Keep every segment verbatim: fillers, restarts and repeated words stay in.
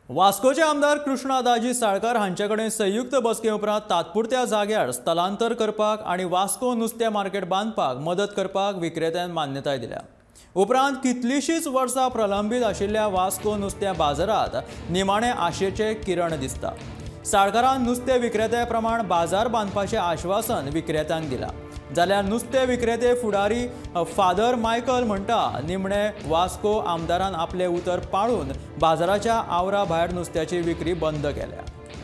वास्कोचे आमदार कृष्णादाजी साळकार हांच्याकडे संयुक्त बसके उपरांत तात्पुरत्या जाग्यार स्थलांतर करपाक आणि वास्को नुस्तें मार्केट बांदपाक मदत करपाक विक्रेत्यांक मान्यताय दिल्या। उपरांत कितलीशीच वर्सां प्रलंबीत आशिल्ल्या वास्को नुस्तें बाजारात निमाणे आशेचे किरण दिसता। साळकारान नुस्तें विक्रेत्या प्रमाण बाजार बांदपाचें आश्वासन विक्रेत्यांक दिलां। जाल्यार नुस्तें विक्रेते फुडारी फादर मायकल म्हणटा, निमणे वास्को आमदारान आपले उतर पाळून बाजाराच्या आवरा भायर नुस्त्याची विक्री बंद केल्या।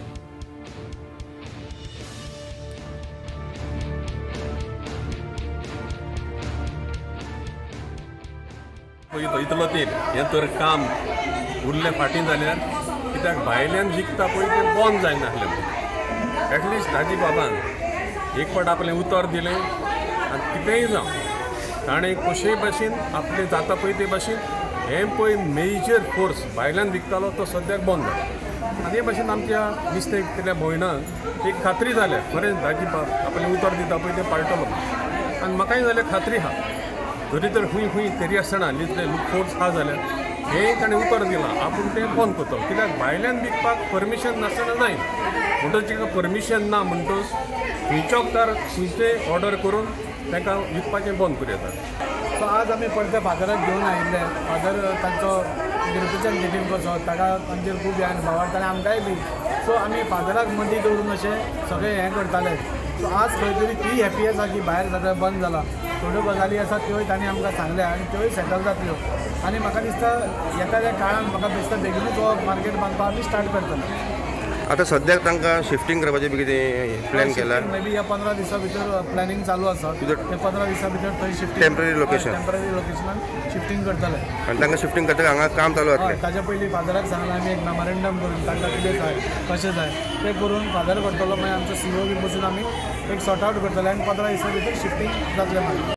इतलो तेल हें तर काम उरले फाटीं जाल्यार कित्याक भायल्यान विकता पळय तें बंद जायना आसलें। एटलिस्ट दाजी बाबान एक फावट आपलें उतर दिलें आनी कितेंय जावं ताणें कशेय भाशेन आपलें जाता पळय ते भाशेन हें पळय मेजर फोर्स भायल्यान विकतालो तो सद्याक बंद जाला। आनी हे भाशेन आमच्या नुस्तें विकतल्या भयणाक एक खात्री जाल्या खरेंच दाजी बाब आपलें उतर दिता पळय तें पाळटलो। आनी म्हाकाय जाल्यार खात्री आहा जरी तर खूंय खूंय तरी आसतना लितले फोर्स आहा जाल्यार हें ताणें उतर दिलां आपूण तें बंद करतलो। कित्याक भायल्यान विकपाक परमिशन नासतना जायना म्हणटच ताका परमिशन ना म्हणटच खंयचोच तार खंयचेय ऑर्डर करून तांकां विकपाचें बंद करूं येता। सो आज आमी परते फादराक घेवन आयिल्ले। फादर तांचो रिप्रेझेंट मिटींग कसो ताका तांचेर खूब हे अनुभव आनी आमकांय बी सो आमी फादराक मदीं दवरून अशें सगळें हें करताले। सो आज खंय तरी ती हॅपी आसा की भायर सगळें बंद जालां। थोड्यो गजाली आसात त्योय तांणी आमकां सांगल्या आनी त्योय सेटल जातल्यो आनी म्हाका दिसता येता त्या काळान म्हाका दिसता बेगीनूच हो मार्केट बांदपाक आमी स्टार्ट करतले। आता सद्याक तांकां शिफ्टिंग करपाचें बी कितें प्लॅन केला? मे बी ह्या पंदरा दिसा भितर प्लॅनिंग चालू आसा। हे पंदरा दिसा भितर थंय शिफ्टिंग टेम्पररी लोकेशन टेम्पररी लोकेशनान शिफ्टिंग करतले आनी तांकां शिफ्टिंग करतकीर हांगा काम चालू जातलें। ताच्या पयलीं फादराक सांगलां आमी एक मेमोरेंडम करून तांकां कितें जाय कशें जाय तें करून फादर करतलो। मागीर आमचो सी ओ बी बसून आमी एक सॉर्ट आवट करतले आनी पंदरा दिसा भितर शिफ्टिंग जातलें मागीर।